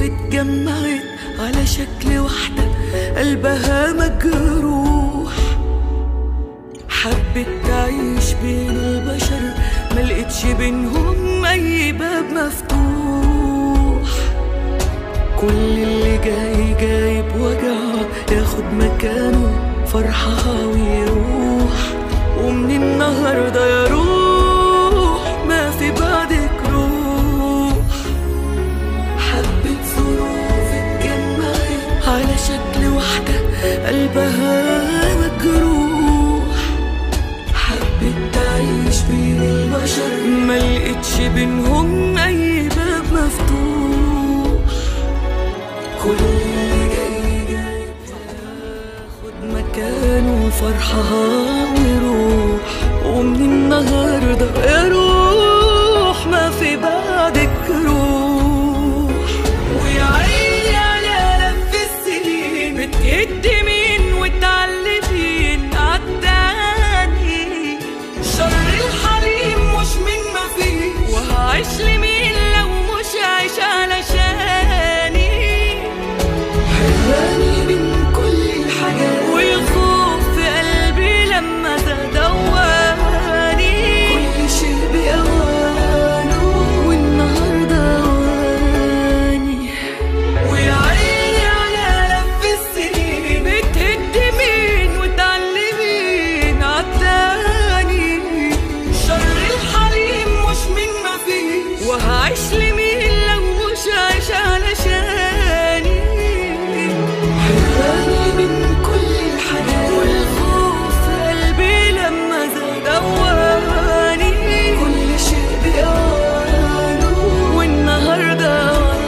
اتجمعت على شكل واحدة قلبها مجروح، حبت تعيش بين البشر ملقتش بينهم أي باب مفتوح. كل اللي جاي جاي بوجعه ياخد مكانه فرحها ويروح، ومن النهارده يا روح ما في بعدك روح. حبت ظروف اتجمعت على شكل واحدة قلبها مجروح، حبت تعيش بين البشر ملقتش بينهم أي باب مفتوح. كل اللي جاي جاي ياخد مكانه فرحها ويروح، ومن النهارده يا روح ما في بعدك روح. ويا عيني على لف السنين بتقدمين وتعلمين عالتاني، شر الحليم مش من ما فيه، وهعيش لمين لو مش عايش علشاني. حراني من كل الحاجات والخوف في قلبي لما زاد دواني، كل شيء بأوانه والنهارده أواني. ويا عيني على لف السنين بتهدمين وتعلمين عالتاني، شر الحليم مش من ما فيه، وهعيش لمين لو مش عايش علشاني. حراني من كل الحاجات والخوف في قلبي لما زاد أواني، كل شيء بأوانه والنهارده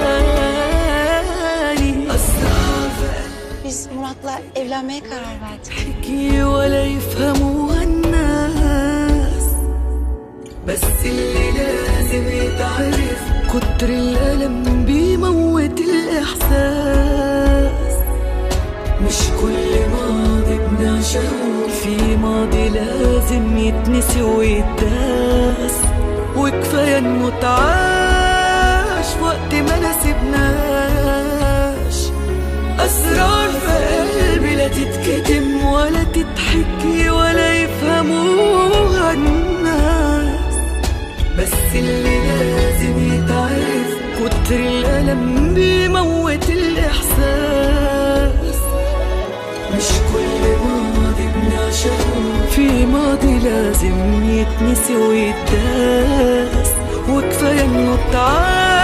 أواني. أسرع في Biz Murat'la evlenmeye karar verdik. قلبي ولا يفهموها الناس، بس اللي لازم يتعرف كتر الألم بيموت الإحساس. مش كل ماضي بنعشقه في ماضي لازم يتنسي ويتداس، وكفاية انه اتعاش وقت ما نسيبناش. أسرار في قلبي لا تتكتم ولا تتحكي ولا يفهموها الناس، بس اللي لازم يتعرف كتر الألم بيموت الإحساس. مش كل ماضي بنعشقه في ماضي لازم يتنسي ويتداس، وكفاية انه اتعاش